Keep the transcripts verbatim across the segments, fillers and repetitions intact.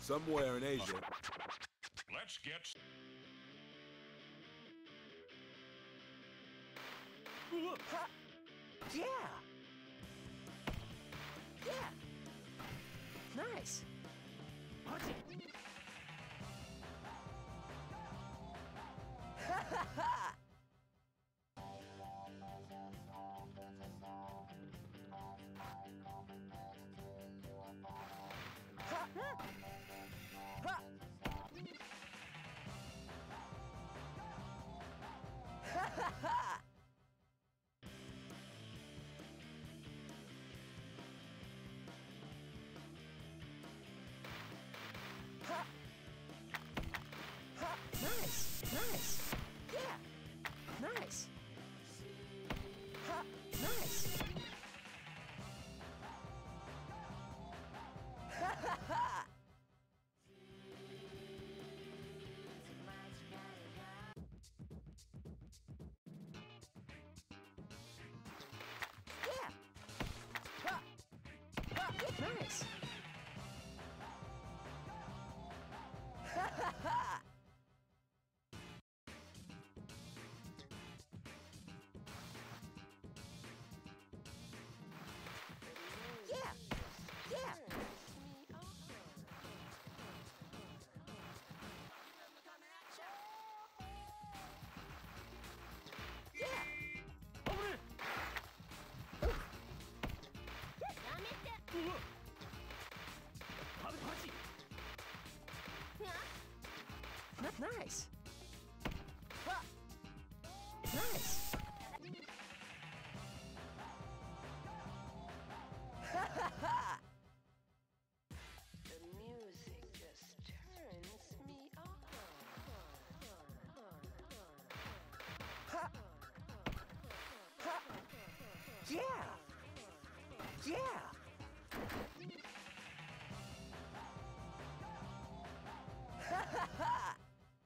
Somewhere in Asia. Let's get... Yeah! Yeah! Nice! Ha ha ha! Ha! Ha! Ha ha ha! Ha! Ha! Nice! Nice! Yeah! Nice! Ha! Nice! Ha ha ha! Yeah! Ha! Ha! Nice! Ha ha ha! Yeah! Yeah! Yeah! Over it! Nice! Ha! Nice! Ha ha ha! The music just turns me on. Ha! Ha! Yeah! Yeah! Ha ha ha!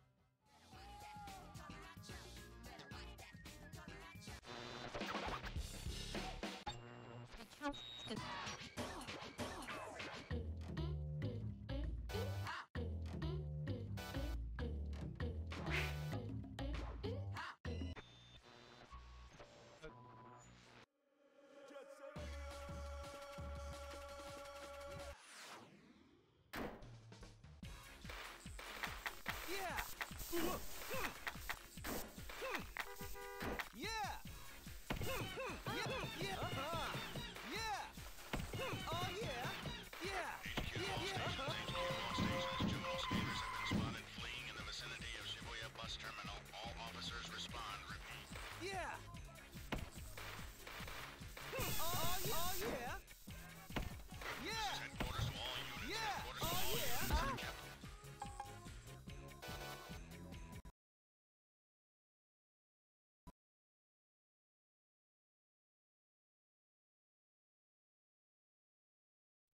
Yeah! Yeah! Yeah! Yeah! Uh-huh. Yeah! Oh yeah! Yeah! Yeah! Yeah! Uh-huh. Juvenile speeders have been spotted fleeing in the vicinity of Shibuya bus terminal.